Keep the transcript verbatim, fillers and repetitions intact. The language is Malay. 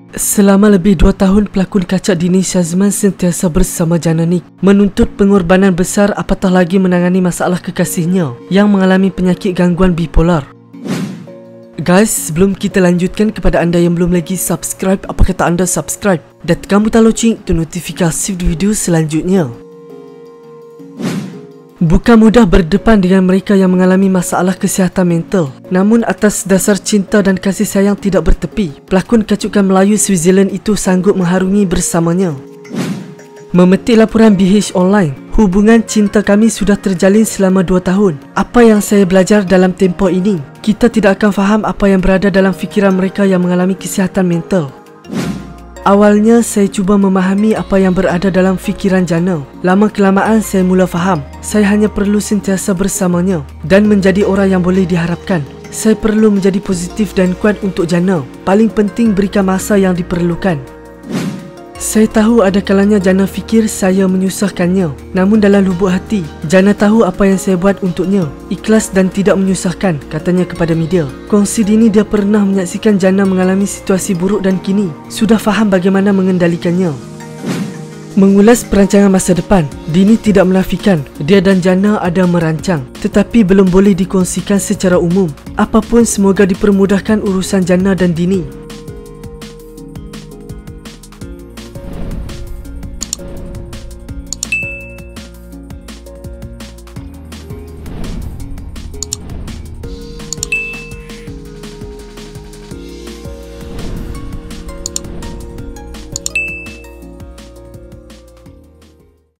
Selama lebih dua tahun, pelakon kacak Dini Syazman sentiasa bersama Jana Nick, menuntut pengorbanan besar apatah lagi menangani masalah kekasihnya yang mengalami penyakit gangguan bipolar. Guys, sebelum kita lanjutkan, kepada anda yang belum lagi subscribe, apa kata anda subscribe dan tekan butang lonceng untuk notifikasi video selanjutnya. Bukan mudah berdepan dengan mereka yang mengalami masalah kesihatan mental. Namun atas dasar cinta dan kasih sayang tidak bertepi, pelakon kacukan Melayu Switzerland itu sanggup mengharungi bersamanya. Memetik laporan B H Online, hubungan cinta kami sudah terjalin selama dua tahun. Apa yang saya belajar dalam tempoh ini, kita tidak akan faham apa yang berada dalam fikiran mereka yang mengalami kesihatan mental. Awalnya saya cuba memahami apa yang berada dalam fikiran Jana. Lama kelamaan saya mula faham, saya hanya perlu sentiasa bersamanya dan menjadi orang yang boleh diharapkan. Saya perlu menjadi positif dan kuat untuk Jana. Paling penting, berikan masa yang diperlukan. Saya tahu ada kalanya Jana fikir saya menyusahkannya. Namun dalam lubuk hati, Jana tahu apa yang saya buat untuknya. Ikhlas dan tidak menyusahkan, katanya kepada media. Kongsi Dini dia pernah menyaksikan Jana mengalami situasi buruk dan kini sudah faham bagaimana mengendalikannya. Mengulas perancangan masa depan, Dini tidak menafikan dia dan Jana ada merancang, tetapi belum boleh dikongsikan secara umum. Apapun, semoga dipermudahkan urusan Jana dan Dini.